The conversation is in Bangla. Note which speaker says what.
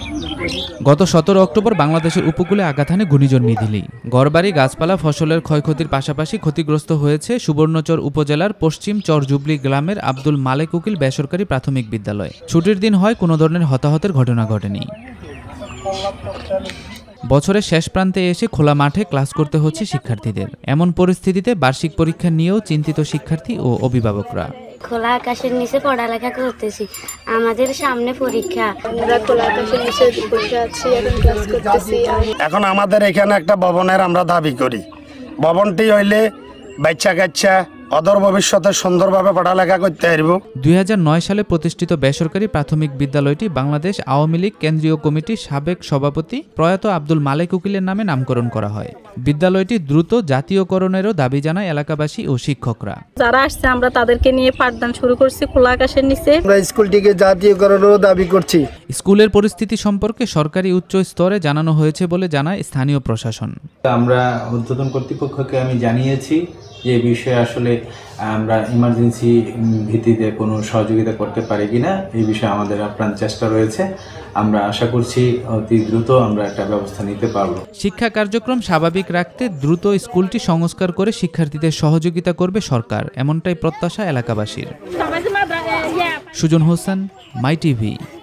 Speaker 1: গত 17 অক্টোবর বাংলাদেশের উপকূলে আঘাত হানে ঘূর্ণিঝড় মিথিলি। ঘরবাড়ি, গাছপালা, ফসলের ক্ষয়ক্ষতির পাশাপাশি ক্ষতিগ্রস্ত হয়েছে সুবর্ণচর উপজেলার পশ্চিম চরজুবলি গ্রামের আব্দুল মালেক উকিল বেসরকারি প্রাথমিক বিদ্যালয়। ছুটির দিন হয়, কোনো ধরনের হতাহতের ঘটনা ঘটেনি। বছরের শেষ প্রান্তে এসে খোলা মাঠে ক্লাস করতে হচ্ছে শিক্ষার্থীদের। এমন পরিস্থিতিতে বার্ষিক পরীক্ষা নিয়েও চিন্তিত শিক্ষার্থী ও অভিভাবকরা।
Speaker 2: খোলা আকাশের নিচে পড়ালেখা করতেছি, আমাদের সামনে পরীক্ষা।
Speaker 3: আমরা খোলা আকাশের নিচে বসে আছি, এখন ক্লাস করতেছি।
Speaker 4: এখন আমাদের এখানে একটা ভবনের আমরা দাবি করি, ভবনটি হইলে বাচ্চা কাচ্চা অদূর ভবিষ্যতে সুন্দরভাবে পড়ালেখা করতে পারব।
Speaker 1: 2009 সালে প্রতিষ্ঠিত বেসরকারি প্রাথমিক বিদ্যালয়টি বাংলাদেশ আওয়ামী লীগ কেন্দ্রীয় কমিটির সাবেক সভাপতি প্রয়াত আব্দুল মালেক উকিলের নামে নামকরণ করা হয়। বিদ্যালয়টি দ্রুত জাতীয়করণেরও দাবি জানায় এলাকাবাসী ও শিক্ষকরা।
Speaker 3: যারা আসছে আমরা তাদেরকে নিয়ে পাঠদান শুরু করছি খোলা আকাশের নিচে।
Speaker 5: আমরা স্কুলটিকে জাতীয়করণেরও দাবি করছি।
Speaker 1: স্কুলের পরিস্থিতি সম্পর্কে সরকারি উচ্চ স্তরে জানানো হয়েছে বলে জানায় স্থানীয় প্রশাসন।
Speaker 6: আমরা ঊর্ধ্বতন কর্তৃপক্ষকে আমি জানিয়েছি যে এই বিষয়ে আসলে আমরা ইমার্জেন্সি ভিত্তিতে কোনো সহযোগিতা করতে পারি কিনা, এই বিষয়ে আমাদের আপ্রাণ চেষ্টা রয়েছে। আমরা আশা করছি অতি দ্রুত আমরা একটা ব্যবস্থা নিতে পারব।
Speaker 1: শিক্ষা কার্যক্রম স্বাভাবিক রাখতে দ্রুত স্কুলটি সংস্কার করে শিক্ষার্থীদের সহযোগিতা করবে সরকার, এমনটাই প্রত্যাশা এলাকাবাসীর। Sujon Hossain, my TV.